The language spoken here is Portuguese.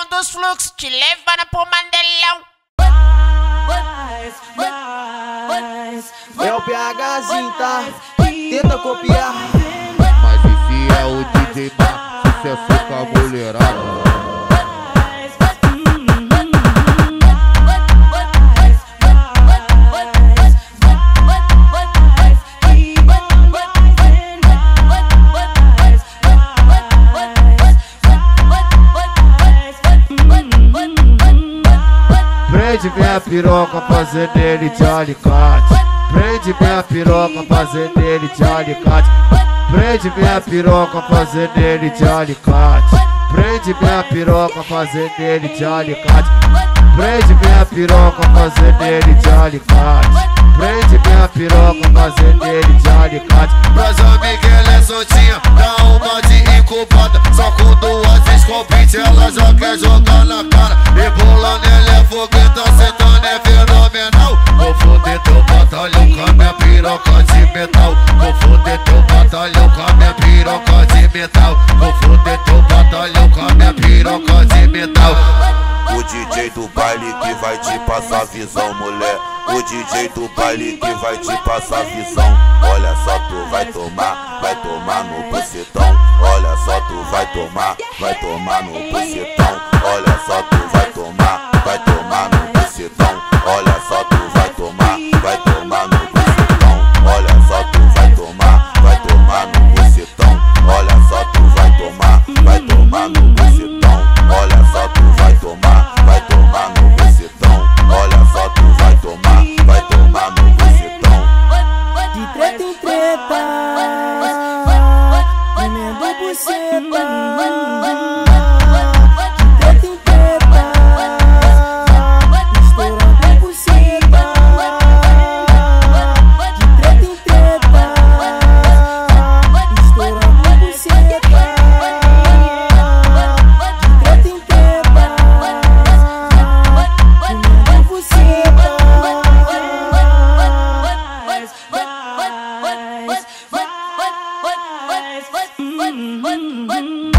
dos fluxos, te levando pro Mandelão. É o PHzinho, tá? Tenta copiar. Mas esse é o DJ Mar, sucesso com a mulherada. Prende minha piroca, fazer dele de alicate. Prende minha piroca, fazer dele de alicate. Prende minha piroca, fazer dele de alicate. Prende minha piroca, fazer dele de alicate. Prende minha piroca, fazer dele de alicate. Prende minha piroca, fazer dele de alicate. Pras amigas ela é soltinha, dá uma de incubada. Só com duas escopite ela já quer jogar na cara. Rebolando ela é fogueta, sentando é fenomenal. Vou foder teu batalhão com a minha piroca de metal. Vou foder teu batalhão com a minha piroca de metal. Vou foder teu batalhão com a minha piroca de metal. O DJ do baile que vai te passar visão, mulher. O DJ do baile que vai te passar visão. Olha só, tu vai tomar no bucetão. Olha só, tu vai tomar no bucetão. Olha só, tu vai tomar no bucetão. Olha só, tu vai tomar no bucetão. Olha só, tu vai tomar no bucetão. Olha só, tu vai tomar no bucetão. Olha só, tu vai tomar no bucetão. Olha só, tu vai tomar no bucetão. De treta em treta, comendo buceta. What?